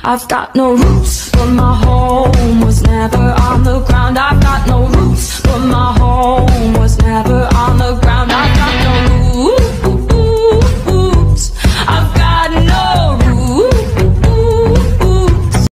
I've got no roots, but my home was never on the ground. I've got no roots, but my